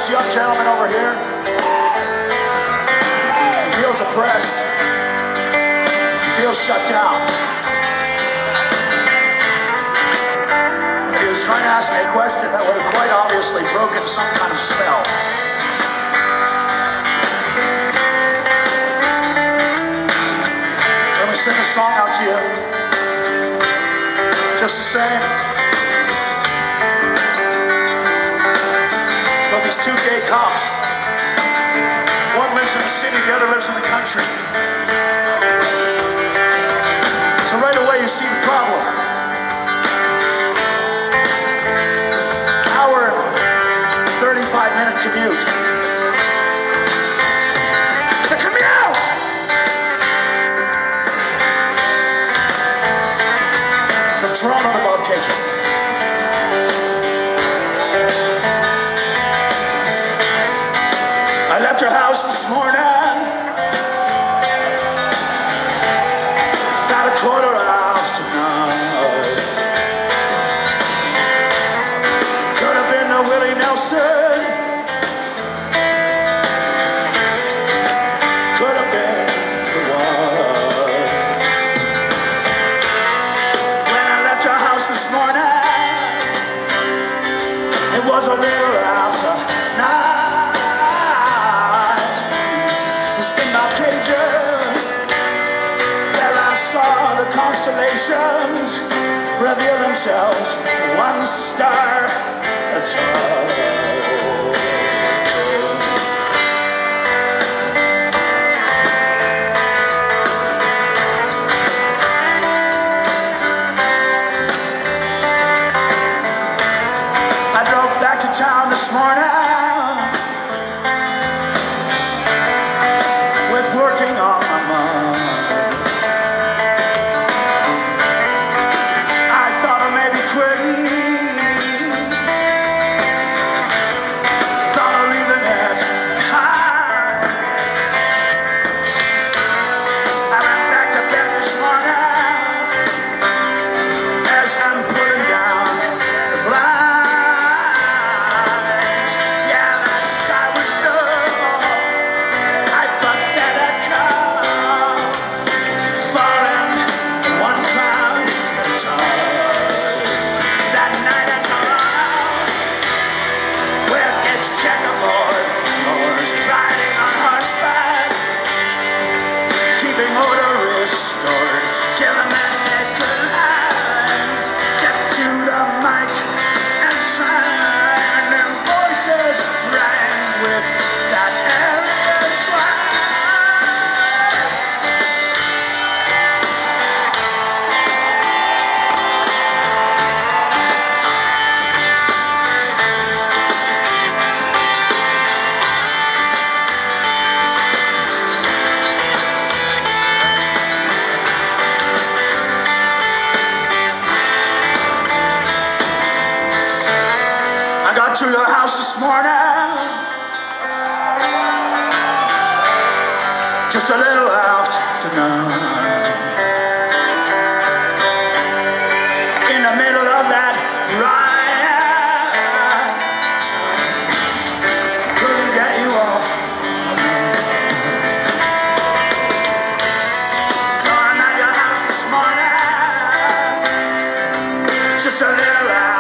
this young gentleman over here. He feels oppressed. He feels shut down. He was trying to ask me a question that would have quite obviously broken some kind of spell. Let me sing a song out to you. Just the same. It's about these two gay cops. One lives in the city, the other lives in the country. So right away you see the problem. Hour and 35-minute commute. The commute! From Toronto to Bobcaygeon. I left your house this morning about 9:15. Could have been a Willie Nelson. Could have been the one. When I left your house this morning, it was a little after 9. In Bobcageon, where I saw the constellations reveal themselves one star at a time. I drove back to town this morning, working on my mind. I thought of maybe quitting, thought of leaving it behind. I went back to bed this morning as I'm putting down the blinds. Yeah, that sky was dull. I thought that to your house this morning, just a little after 9. In the middle of that riot, couldn't get you off my mind. So I'm at your house this morning, just a little after